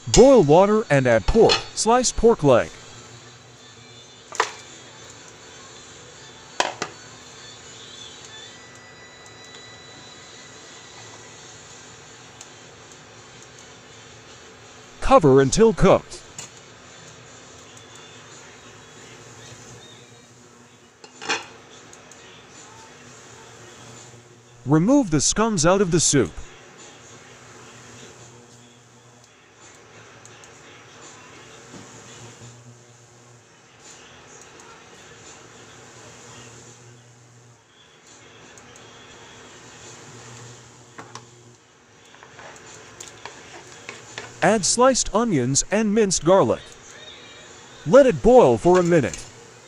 Boil water and add pork, sliced pork leg. Cover until cooked. Remove the scums out of the soup. Add sliced onions and minced garlic. Let it boil for a minute.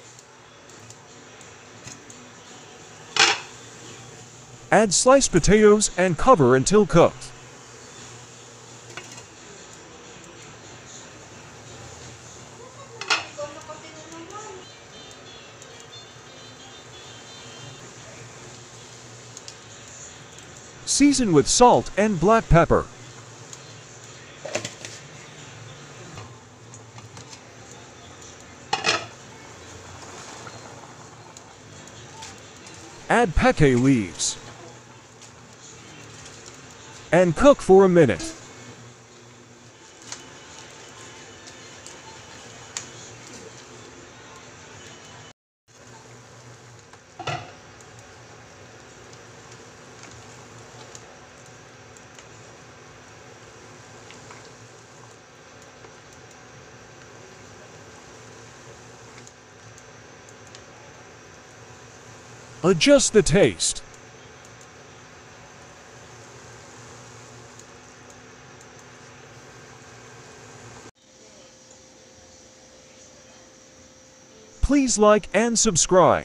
Add sliced potatoes and cover until cooked. Season with salt and black pepper. Add peke leaves and cook for a minute. Adjust the taste. Please like and subscribe.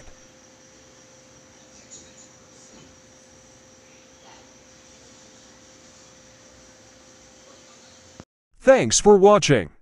Thanks for watching.